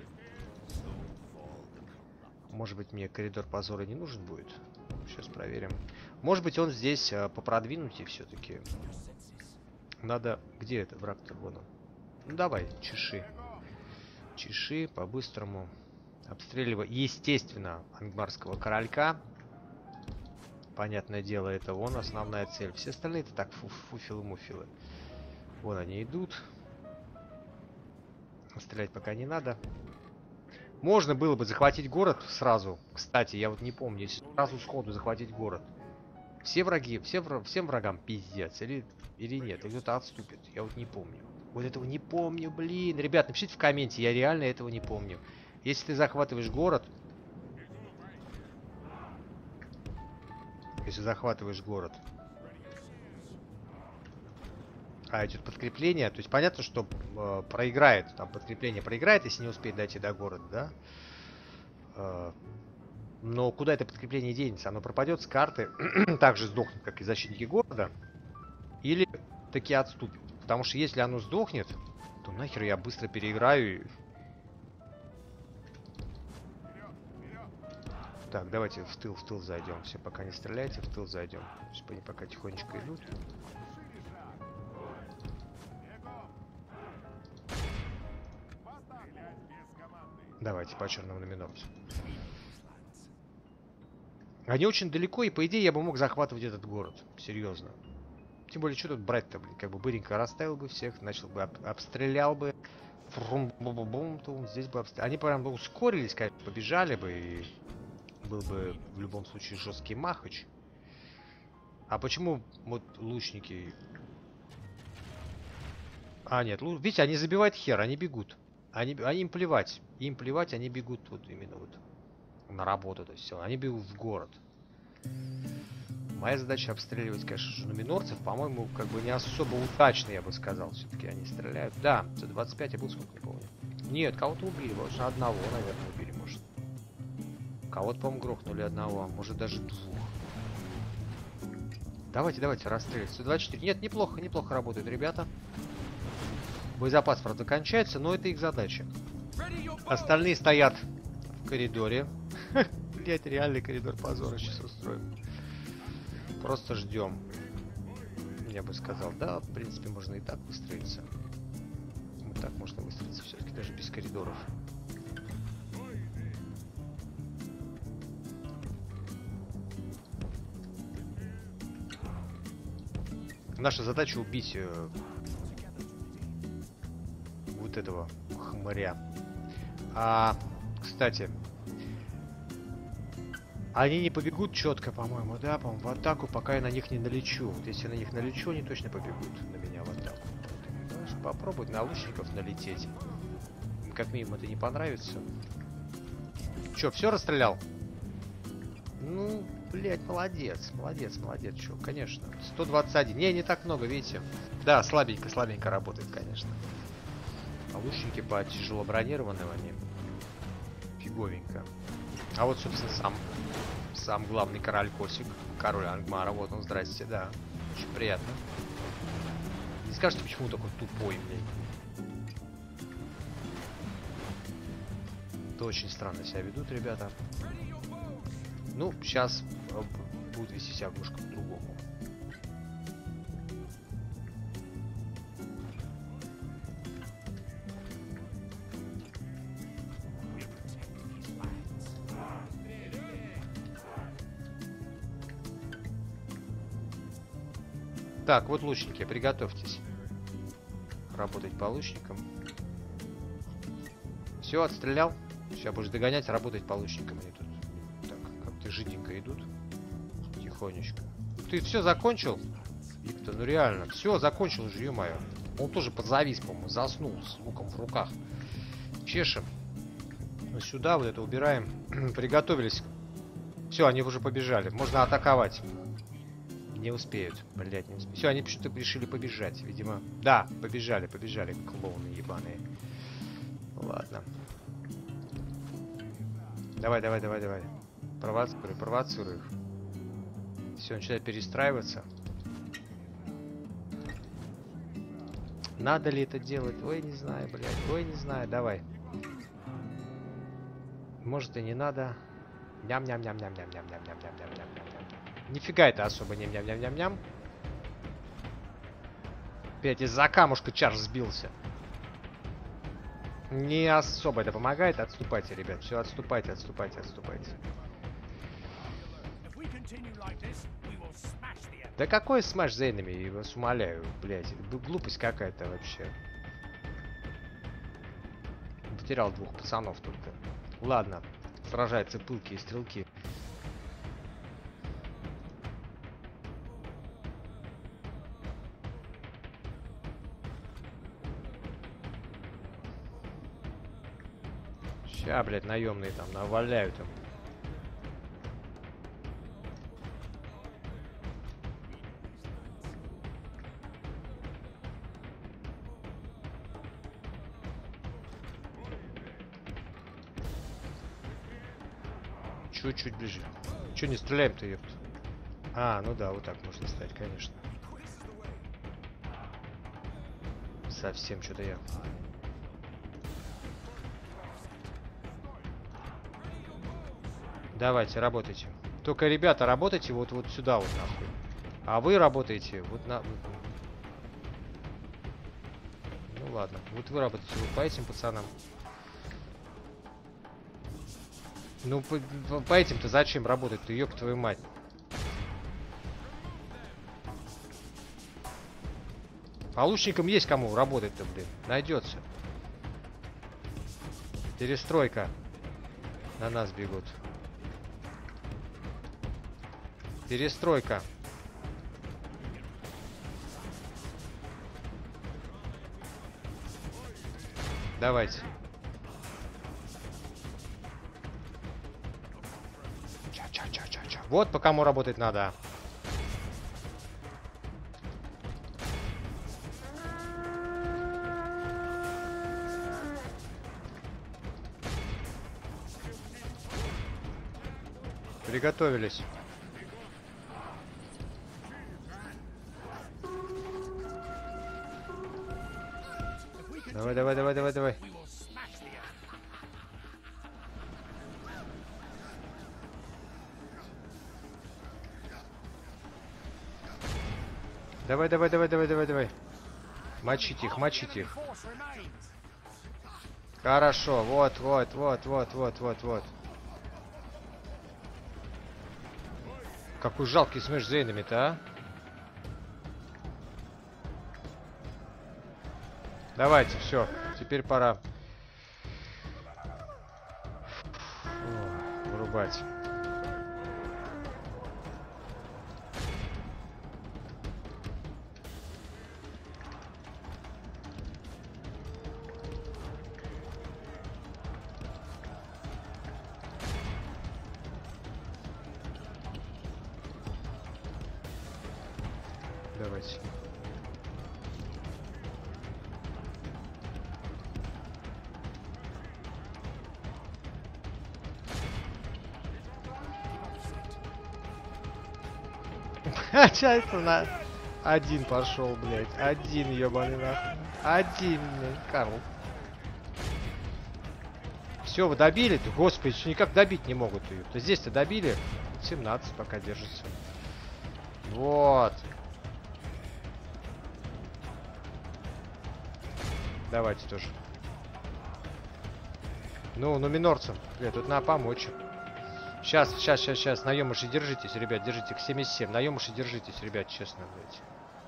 Может быть, мне коридор позора не нужен будет. Сейчас проверим. Может быть, он здесь а, попродвинутее все-таки. Надо... Где это враг-то? Вон он. Ну, давай, чеши. Чеши по-быстрому. Обстреливай. Естественно, ангмарского королька. Понятное дело, это он основная цель. Все остальные это так, фуфилы-муфилы. Вон они идут. Стрелять пока не надо. Можно было бы захватить город сразу. Кстати, я вот не помню, если сразу сходу захватить город. Все враги, все, всем врагам пиздец. Или, или нет, или кто-то отступит. Я вот не помню. Вот этого не помню, блин. Ребят, напишите в комменте, я реально этого не помню. Если ты захватываешь город... Если захватываешь город... А, идет подкрепление. То есть понятно, что э, проиграет. Там подкрепление проиграет, если не успеет дойти до города, да? Э, но куда это подкрепление денется? Оно пропадет с карты. Так же сдохнет, как и защитники города. Или таки отступит. Потому что если оно сдохнет, то нахер я быстро переиграю. Так, давайте в тыл, в тыл зайдем. Все, пока не стреляйте, в тыл зайдем. Они пока тихонечко идут. Давайте по черному номинорцу. Они очень далеко, и по идее я бы мог захватывать этот город. Серьезно. Тем более, что тут брать-то, блин? Как бы быренько расставил бы всех, начал бы, об, обстрелял бы. Фрум-бум-бум, то здесь бы обстрелял. Они прям бы ускорились, конечно, побежали бы, и был бы в любом случае жесткий махач. А почему вот лучники... А, нет, лу... видите, они забивают хер, они бегут. Они, они им плевать. Им плевать, они бегут вот именно вот на работу, то есть все. Они бегут в город. Моя задача обстреливать, конечно, нуминорцев, по-моему, как бы не особо удачно, я бы сказал. Все-таки они стреляют. Да, за двадцать пять я был, сколько, не помню. Нет, кого-то убили, вот одного, наверное, убили, может. Кого-то, по-моему, грохнули одного, а может даже двух. Давайте, давайте, расстреливать. сто двадцать четыре. Нет, неплохо, неплохо работают ребята. Боезапас, правда, кончается, но это их задача. Остальные стоят в коридоре. Блять, реальный коридор позора сейчас устроим. Просто ждем. Я бы сказал, да, в принципе, можно и так выстроиться. Вот так можно выстроиться все-таки, даже без коридоров. Наша задача убить э, вот этого хмыря. А, кстати, они не побегут четко, по-моему, да, по-моему, в атаку, пока я на них не налечу. Вот если на них налечу, они точно побегут на меня в атаку. Знаешь, попробуй на лучников налететь. Как минимум это не понравится. Че, все расстрелял? Ну, блять, молодец, молодец, молодец, чё, конечно. сто двадцать один. Не, не так много, видите. Да, слабенько, слабенько работает, конечно. А лучники по тяжело бронированным они. Фиговенько. А вот, собственно, сам сам главный король Косик, король Ангмара, вот он, здрасте, да. Очень приятно. Не скажете, почему такой тупой, блядь. Это очень странно себя ведут, ребята. Ну, сейчас будут вести себя немножко по-другому. Так, вот лучники, приготовьтесь работать по лучникам. Все, отстрелял. Сейчас будешь догонять, работать по лучникам. Они тут так, как-то жиденько идут. Тихонечко. Ты все закончил? Виктор, ну реально, все закончил уже, ё-моё. Он тоже подзавис, по-моему, заснул с луком в руках. Чешем. Ну, сюда вот это убираем. Приготовились. Все, они уже побежали. Можно атаковать. Не успеют. Блять, не успеют. Все, они почему-то решили побежать, видимо. Да, побежали, побежали, клоуны ебаные. Ладно. Давай, давай, давай, давай. Провоцируй, провоцируй их. Все, начинает перестраиваться. Надо ли это делать? Ой, не знаю, блядь. Ой, не знаю, давай. Может и не надо. Ням-ням-ням-ням-ням-ням-ням-ням-ням-ням-ням-ням. Нифига это особо ням-ням-ням-ням-ням. Опять из-за камушка Чарльз сбился. Не особо это помогает. Отступайте, ребят. Все, отступайте, отступайте, отступайте. Да какой смэш за энеми, я вас умоляю, блядь. Глупость какая-то вообще. Потерял двух пацанов только. Ладно. Сражаются пылки и стрелки. Ща, блядь, наемные там наваляют им. Чуть-чуть ближе. Че не стреляем-то, ёпт? А, ну да, вот так можно стать, конечно. Совсем что-то я. Давайте, работайте. Только, ребята, работайте вот, вот сюда вот нахуй. А вы работаете вот на... Ну ладно, вот вы работаете вот по этим пацанам. Ну, по, по, по этим-то зачем работать-то, ёб твою мать? По лучникам есть кому работать-то, блин. Найдется. Перестройка. На нас бегут. Перестройка. Давайте. Ча-ча-ча-ча-ча. Вот по кому работать надо. Приготовились. Давай, давай, давай, давай, давай. Давай, давай, давай, давай, давай, давай. Мочить их, мочить их. Хорошо, вот, вот, вот, вот, вот, вот, вот. Какой жалкий смеш Зейнами-то, а? Давайте, все, теперь пора Фу, вырубать. Давайте. Чайство на один пошел, блядь. Один, ебаный нахуй. Один, блядь, Карл. Все, вы добили-то? Господи, что никак добить не могут ее. То здесь-то добили. семнадцать пока держится. Вот. Давайте тоже. Ну, ну минорцам. Бля, тут надо помочь. Сейчас, сейчас, сейчас, сейчас. Наемыши, держитесь, ребят, держите. К семьдесят семь. Наемыши, держитесь, ребят, честно, блядь.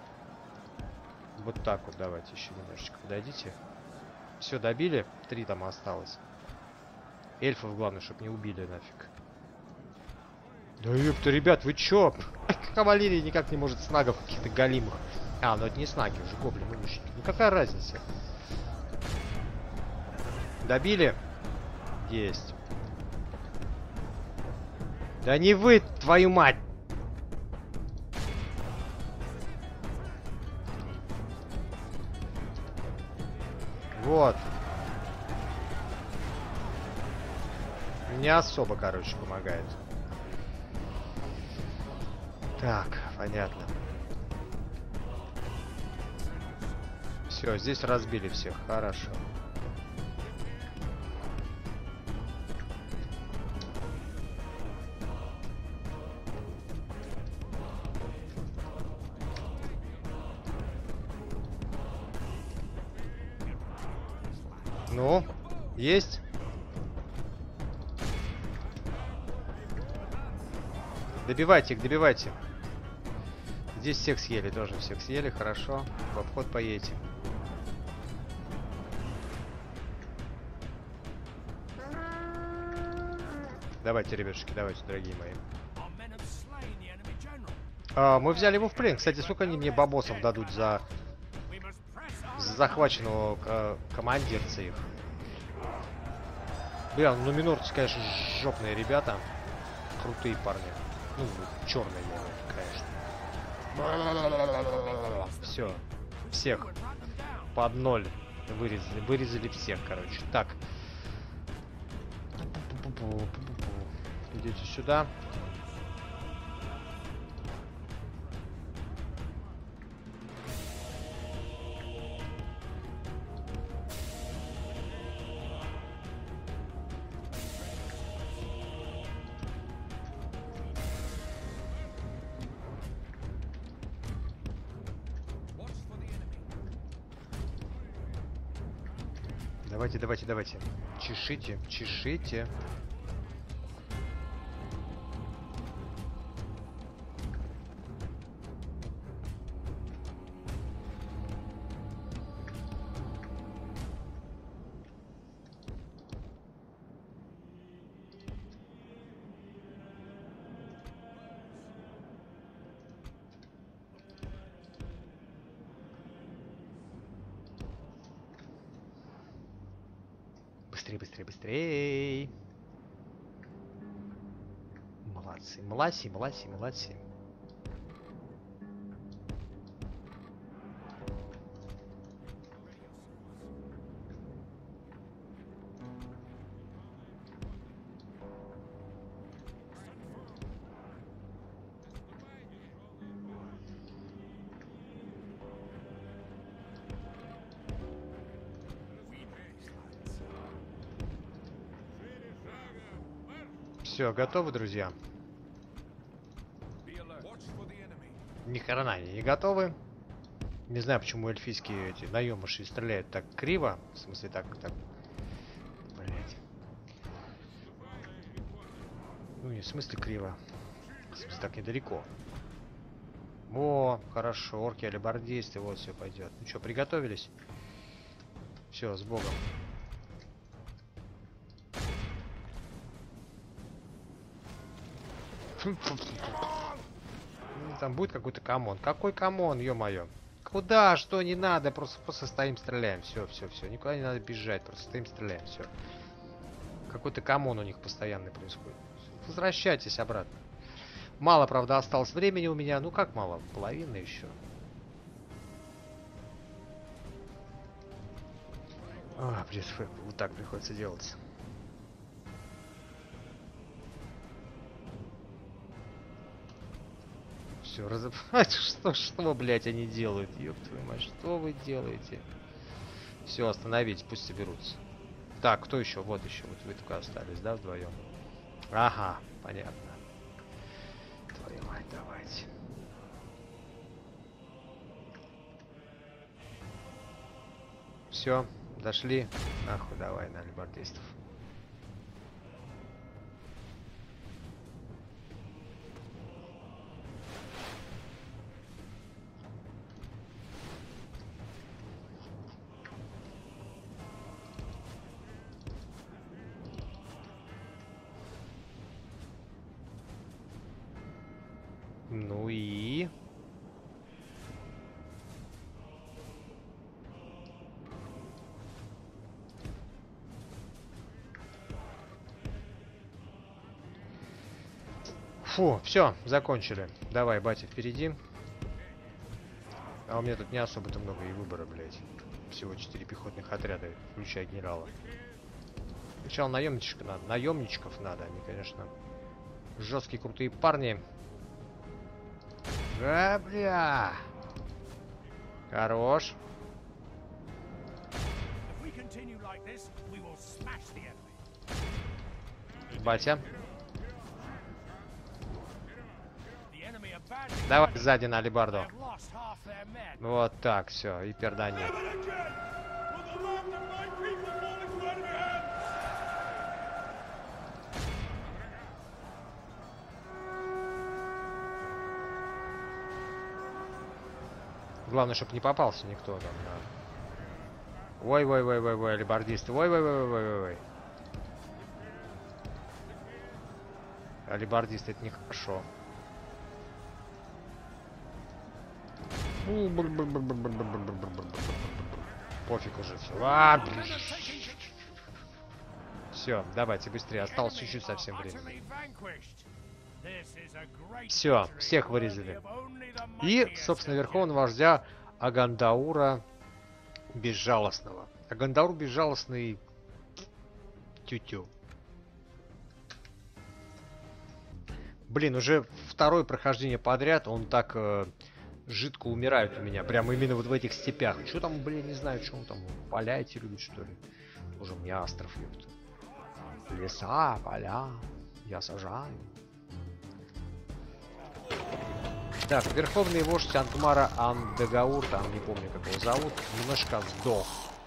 Вот так вот, давайте еще немножечко подойдите. Все, добили. Три там осталось. Эльфов, главное, чтобы не убили нафиг. Да ёпта, ребят, вы чё? Кавалерия никак не может снагов каких-то галимых. А, ну это не снаги, уже гоблины-мужики. Ну какая разница? Добили? Есть. Да не вы, твою мать! Вот. Не особо, короче, помогает. Так, понятно. Все, здесь разбили всех. Хорошо. Ну, есть? Добивайте их, добивайте. Здесь всех съели, тоже всех съели, хорошо. В обход поедете. Давайте, ребятушки, давайте, дорогие мои. А, мы взяли его в плен. Кстати, сколько они мне бабосов дадут за, за захваченного э, командирца их? Бля, ну минорцы, конечно, жопные ребята. Крутые парни. Ну, черные, конечно. Все. Всех. Под ноль вырезали. Вырезали всех, короче. Так. Идите сюда. Давайте, давайте, давайте. Чешите, чешите. быстрее, быстрее, быстрее. Молодцы, молодцы, молодцы, молодцы. Все, готовы, друзья? Ни хрена они не готовы. Не знаю, почему эльфийские эти наемыши стреляют так криво. В смысле, так, так. Блять. Ну, не в смысле криво. В смысле, так недалеко. О, хорошо, орки, алибардисты, вот все пойдет. Ну что, приготовились? Все, с Богом. Там будет какой-то камон. Какой камон, ё-моё? Куда? Что не надо? Просто, просто стоим, стреляем. Все, все, все. Никуда не надо бежать. Просто стоим, стреляем. Все. Какой-то камон у них постоянно происходит. Возвращайтесь обратно. Мало, правда, осталось времени у меня. Ну как мало? Половина еще. А, блин, вот так приходится делать. Все, разобрать. Что, что, блядь, они делают? Ёб твою мать, что вы делаете? Все, остановитесь, пусть соберутся. Так, кто еще? Вот еще. Вот вы только остались, да, вдвоем? Ага, понятно. Твою мать, давайте. Все, дошли. Нахуй, давай на алибардистов. Ну и... Фу, все, закончили. Давай, батя, впереди. А у меня тут не особо-то много и выбора, блядь. Всего четыре пехотных отряда, включая генерала. Сначала наемничков надо. Наемничков надо. Они, конечно, жесткие, крутые парни. А, бля. Хорош. Батя. Давай сзади на алибарду. Вот так, все, и пердани. Главное, чтобы не попался никто там. Да. Ой, ой, ой, ой, ой, алибардисты. Ой, ой, ой, ой, ой, ой. Алибардисты, это нехорошо. Пофиг уже все. А, все, давайте быстрее. Осталось чуть-чуть совсем времени. Все, всех вырезали. И, собственно, верховного вождя Агандаура Безжалостного. Агандаур Безжалостный тю-тю. Блин, уже второе прохождение подряд, он так э, жидко умирает у меня. Прямо именно вот в этих степях. Что там, блин, не знаю, что он там, поля эти любит, что ли? Уже у меня остров, ёпта. Леса, поля, я сажаю. Так, верховный вождь Антмара Андегаур, там не помню, как его зовут, немножко сдох.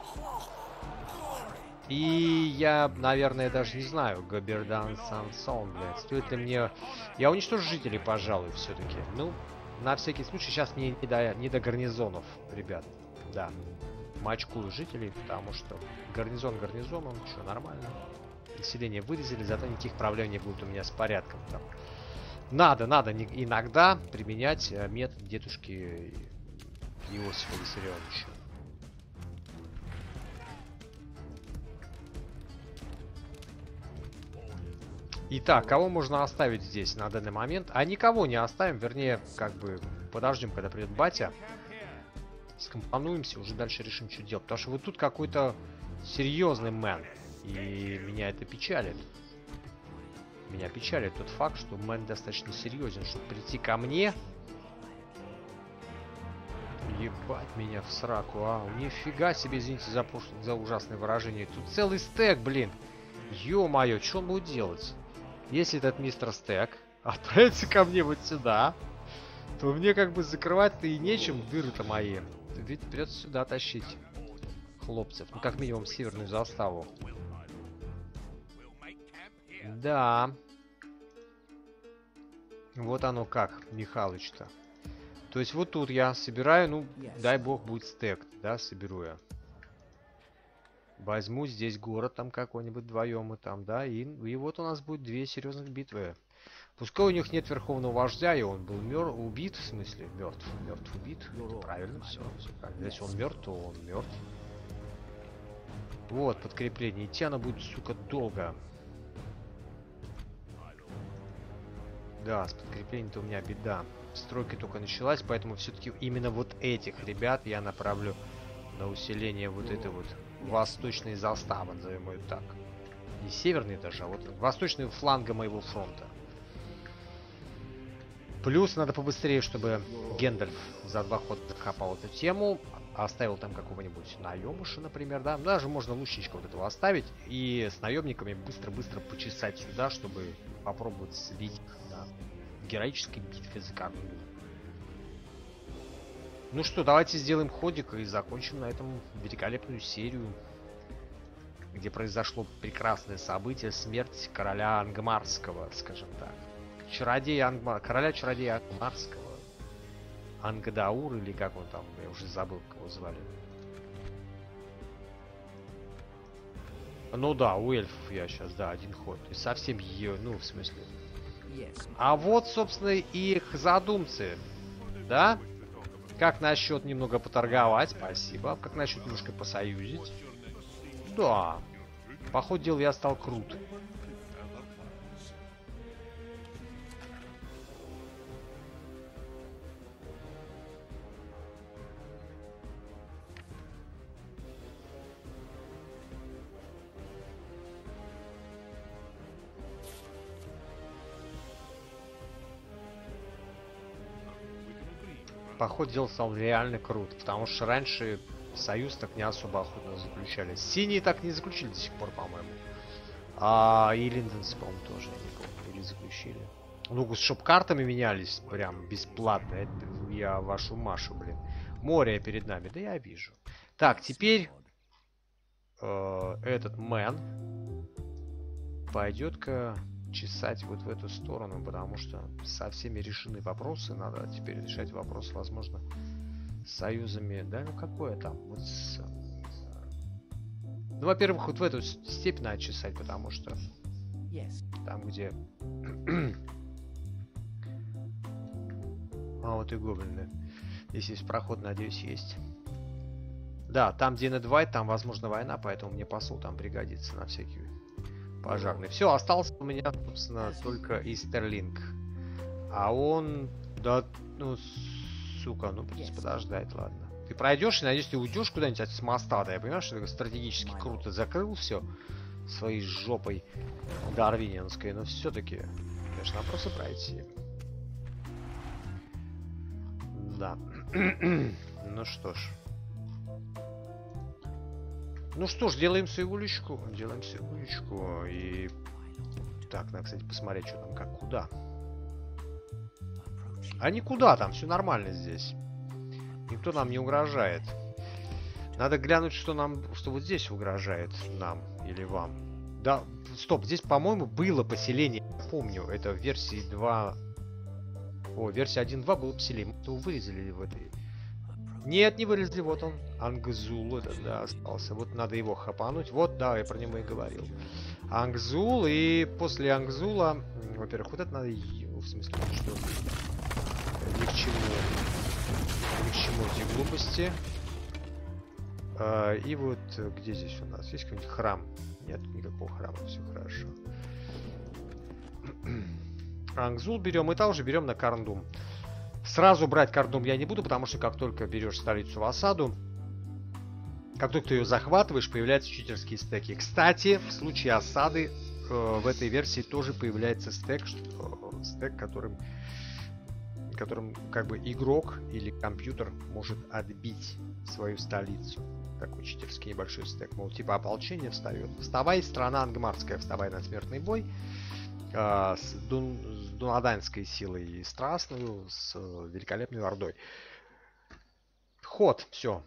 И я, наверное, даже не знаю, Габердан Сансон, блядь, стоит ли мне... Я уничтожу жителей, пожалуй, все-таки. Ну, на всякий случай, сейчас мне не до, не до гарнизонов, ребят. Да, мочкую жителей, потому что гарнизон гарнизоном, что, нормально. Население вырезали, зато никаких проблем не будет у меня с порядком там. Надо, надо иногда применять метод дедушки Иосифа Виссарионовича. Итак, кого можно оставить здесь на данный момент? А никого не оставим, вернее, как бы подождем, когда придет батя. Скомпонуемся, уже дальше решим, что делать. Потому что вот тут какой-то серьезный мэн. И меня это печалит. Меня печалит тот факт, что мэн достаточно серьезен, чтобы прийти ко мне. Ебать меня в сраку, а. Нифига себе, извините за, за ужасное выражение. Тут целый стек, блин. Ё-моё, что он будет делать? Если этот мистер Стек отправится ко мне вот сюда, то мне как бы закрывать-то и нечем, дыры-то мои. Ведь придется сюда тащить хлопцев. Ну, как минимум, северную заставу. Да. Вот оно как, Михалыч-то. То есть вот тут я собираю, ну, дай бог будет стек, да, соберу я. Возьму здесь город там какой-нибудь вдвоем и там, да, и, и вот у нас будет две серьезных битвы. Пускай у них нет верховного вождя, и он был мер... убит, в смысле, мертв, мертв, убит. Это правильно, все, все правильно. Если он мертв, то он мертв. Вот, подкрепление. Идти оно будет, сука, долго. Да, с подкреплением-то у меня беда. Стройка только началась, поэтому все-таки именно вот этих ребят я направлю на усиление вот этой вот восточной заставы, назовем ее так. Не северной даже, а вот восточного фланга моего фронта. Плюс надо побыстрее, чтобы Гендальф за два хода закопал эту тему, оставил там какого-нибудь наемыша, например, да. Даже можно лучничка вот этого оставить и с наемниками быстро-быстро почесать сюда, чтобы попробовать слить да, в героической битве за корону. Ну что, давайте сделаем ходик и закончим на этом великолепную серию, где произошло прекрасное событие, смерть короля Ангмарского, скажем так. Чародея Ангмар... Короля чародея Ангмарского. Ангадаур или как он там, я уже забыл, кого звали. Ну да, у эльфов я сейчас, да, один ход. И совсем ее, ну, в смысле. А вот, собственно, и их задумцы. Да? Как насчет немного поторговать? Спасибо. Как насчет немножко посоюзить? Да. По ходу дела я стал крут. По ходу дела стал реально крут, потому что раньше союз так не особо охотно заключали. Синие так не заключили до сих пор, по-моему. А и линденсы, по-моему, тоже, я не помню, или заключили. Ну, чтоб картами менялись прям бесплатно, это я вашу Машу, блин. Море перед нами, да я вижу. Так, теперь э, этот мэн пойдет-ка чесать вот в эту сторону, потому что со всеми решены вопросы. Надо теперь решать вопрос, возможно, с союзами. Да, ну какое там? Вот с... Ну, во-первых, вот в эту степь надо чесать, потому что там, где... А, вот и гоблины. Здесь есть проход, надеюсь, есть. Да, там, где Недвайт, там, возможно, война, поэтому мне посол там пригодится на всякий пожарный. Все, остался у меня, собственно, только Истерлинг. А он... Да, ну, сука, ну, придется подождать, ладно. Ты пройдешь, и, надеюсь, ты уйдешь куда-нибудь с моста, да? Я понимаю, что ты стратегически круто закрыл все своей жопой дарвининской, но все-таки, конечно, надо просто пройти. Да. Ну что ж. Ну что ж, делаем свою уличку. Делаем свою уличку. И... Так, надо, кстати, посмотреть, что там, как, куда. А никуда, там все нормально здесь. Никто нам не угрожает. Надо глянуть, что нам, что вот здесь угрожает нам или вам. Да, стоп, здесь, по-моему, было поселение. Я помню, это в версии два... О, версия один точка два было поселение. Мы его вырезали в этой... Нет, не вырезали, вот он. Ангзул этот, да, остался. Вот надо его хапануть. Вот, да, я про него и говорил. Ангзул, и после Ангзула... Во-первых, вот это надо... В смысле, что... Ни к чему... Ни к чему эти глупости. А, и вот, где здесь у нас? Есть какой-нибудь храм? Нет, никакого храма, все хорошо. Ангзул берем, и также берем на Карндум. Сразу брать Карндум я не буду, потому что как только берешь столицу в осаду, как только ты ее захватываешь, появляются читерские стеки. Кстати, в случае осады э, в этой версии тоже появляется стек, что, стек, которым, которым как бы игрок или компьютер может отбить свою столицу. Такой читерский небольшой стек. Мол, типа ополчение встает. Вставай, страна ангмарская, вставай на смертный бой. Э, с, Дун, с дунаданской силой и страстную, с э, великолепной ордой. Ход, все.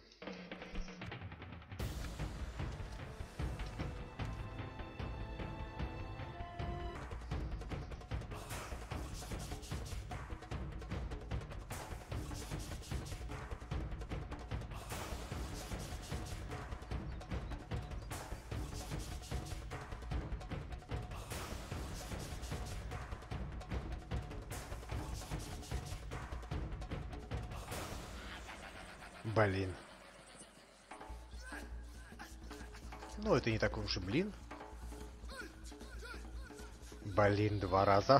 Блин. Ну, это не такой уж и блин. Блин, два раза.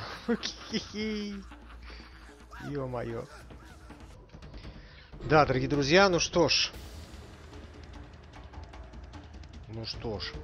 Ё-моё. Да, дорогие друзья, ну что ж. Ну что ж.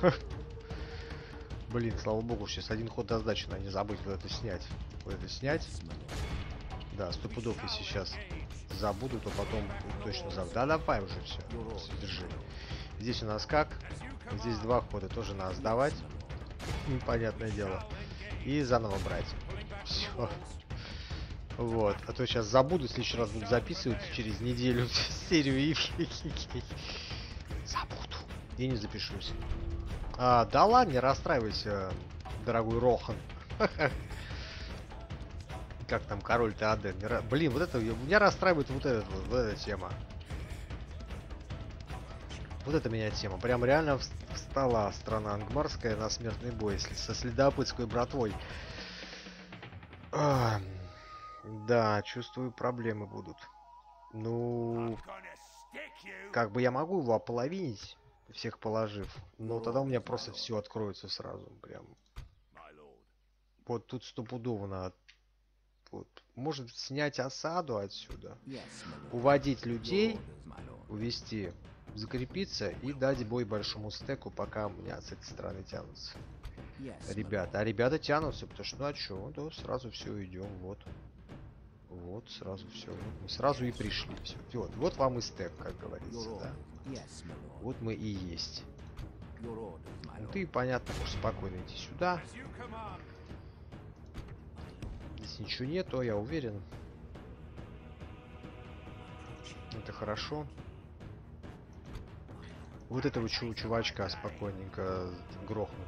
Блин, слава богу, сейчас один ход до сдачи, надо не забыть вот это снять. Вот это снять. Да, сто пудов, если сейчас забуду, то потом точно забуду. Да, давай уже все. Держи. Здесь у нас как? Здесь два хода, тоже надо сдавать. Непонятное дело. И заново брать. Все. Вот. А то сейчас забуду, в следующий раз буду записывать через неделю серию и забуду. И не запишусь. А, да ладно, не расстраивайся, дорогой Рохан. Как там король Теоден? Блин, вот это меня расстраивает вот, этот, вот, вот эта тема. Вот это меня тема. Прям реально встала страна ангмарская на смертный бой со следопытской братвой. А, да, чувствую, проблемы будут. Ну, как бы я могу его ополовинить, всех положив, но тогда у меня просто все откроется сразу. Прям. Вот тут стопудово надо. Вот. Может снять осаду отсюда, уводить людей, увести, закрепиться и дать бой большому стеку, пока у меня с этой стороны тянутся ребята. А ребята тянутся, потому что, ну а что, да, сразу все идем, вот. Вот, сразу все. Мы сразу и пришли. Все. Вот, вот вам и стек, как говорится, да. Вот мы и есть. Ну, ты, понятно, можешь спокойно идти сюда. Если ничего нет, то я уверен. Это хорошо. Вот этого чу чувачка спокойненько грохнут.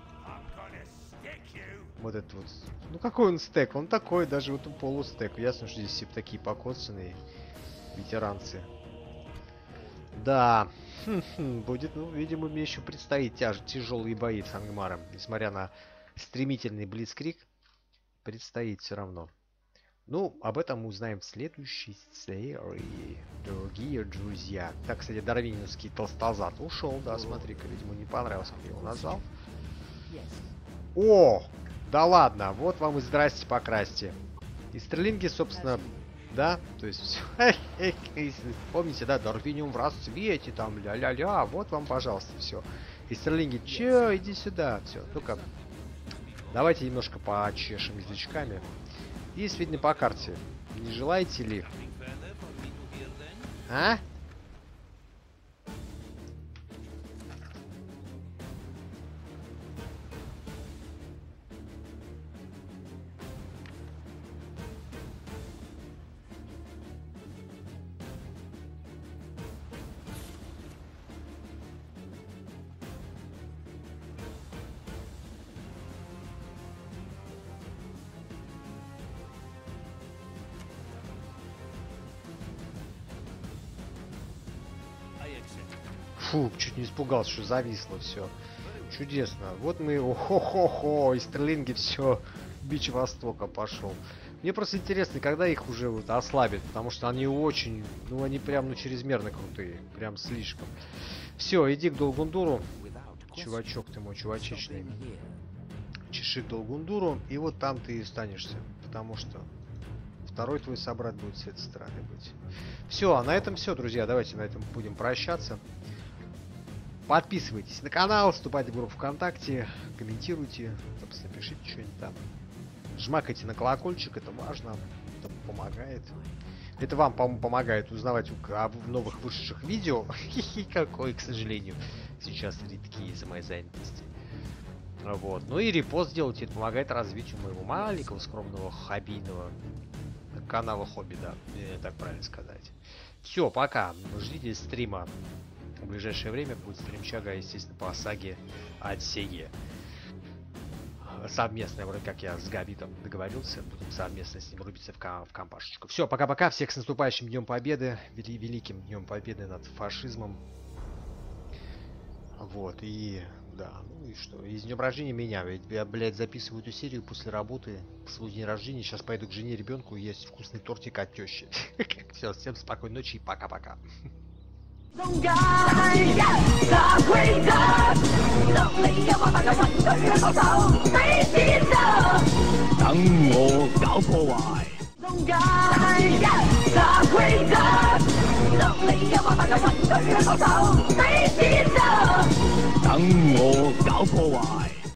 Вот этот вот. Ну какой он стек? Он такой, даже вот полустек. Ясно, что здесь все такие покоцанные ветеранцы. Да. Будет, ну, видимо, мне еще предстоит тяж тяжелые бои с Ангмаром. Несмотря на стремительный блицкриг, предстоит все равно. Ну, об этом мы узнаем в следующей серии, дорогие друзья. Так, кстати, дарвининский толстозад ушел, да, смотри-ка, видимо, не понравился, как я его назвал. О, да ладно, вот вам и здрасте покрасьте. И стерлинги, собственно, да, то есть все. Помните, да, Дарвиниум в расцвете, там, ля-ля-ля, вот вам, пожалуйста, все. И стерлинги, че, иди сюда, все, ну-ка. Давайте немножко почешем язычками. Есть, видно, по карте. Не желаете ли? А? Фу, чуть не испугался, что зависло все. Чудесно. Вот мы, о-хо-хо-хо, и стерлинги, все, бич Востока пошел. Мне просто интересно, когда их уже вот ослабят, потому что они очень, ну они прям, ну чрезмерно крутые, прям слишком. Все, иди к Долгундуру, чувачок ты мой, чувачечный. Чешик Долгундуру, и вот там ты и останешься, потому что второй твой собрат будет с этой стороны быть. Все, а на этом все, друзья, давайте на этом будем прощаться. Подписывайтесь на канал, вступайте в группу ВКонтакте, комментируйте, собственно, пишите что-нибудь там. Жмакайте на колокольчик, это важно, это помогает. Это вам, по-моему, помогает узнавать о новых вышедших видео. Какой, к сожалению, сейчас редкие из-за моей занятости. Вот. Ну и репост делайте, это помогает развитию моего маленького, скромного, хоббийного канала хобби, да, так правильно сказать. Все, пока. Ждите стрима. В ближайшее время будет стримчага, естественно, по саге от Сеге. Совместно, вроде как я с Габитом договорился, будем совместно с ним рубиться в, ком в компашечку. Все, пока-пока, всех с наступающим Днем Победы, вели великим Днем Победы над фашизмом. Вот, и да, ну и что, и с днем рождения меня, ведь я, блядь, записываю эту серию после работы, в свой день рождения, сейчас пойду к жене, ребенку и есть вкусный тортик от тещи. Все, всем спокойной ночи и пока-пока. 中間一個規則，落你一話白嘅運對嘅高手，你知道？等我搞破壞。中間一個規則，落你一話白嘅運對嘅高手，你知道？等我搞破壞。